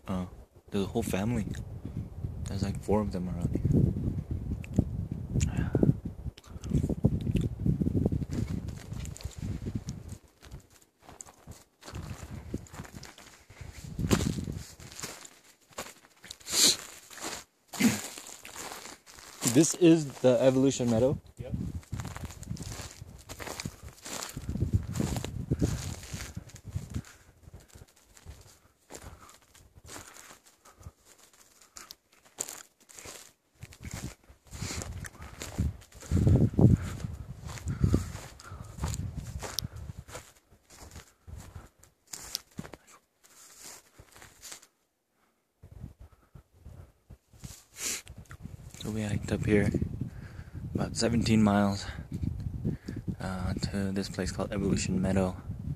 There's a whole family. There's like 4 of them around here. This is the Evolution Meadow. Yep. So we hiked up here about 17 miles to this place called Evolution Meadow.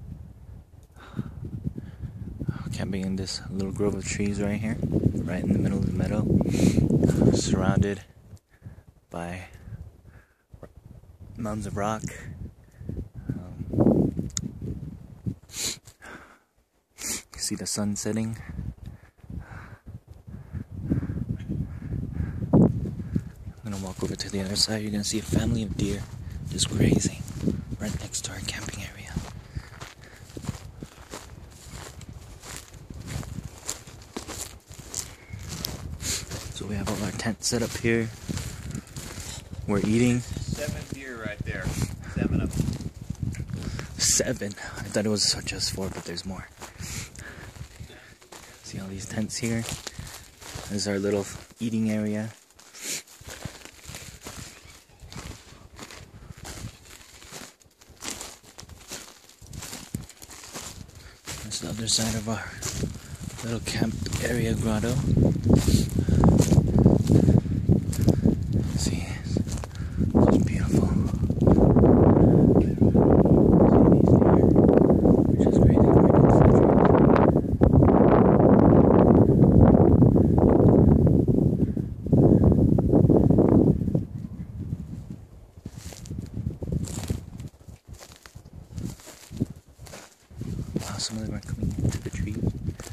Camping in this little grove of trees right here, right in the middle of the meadow, surrounded by mountains of rock. You see the sun setting. I'm gonna walk over to the other side. You're gonna see a family of deer just grazing right next to our camping area. So we have all our tents set up here. We're eating. 7 deer right there. 7 of them. 7. I thought it was just 4, but there's more. See all these tents here? This is our little eating area. That's the other side of our little camp area grotto. See, it's beautiful. See these deer? They're just grazing right next to the trees. Wow, some of them are coming into the tree.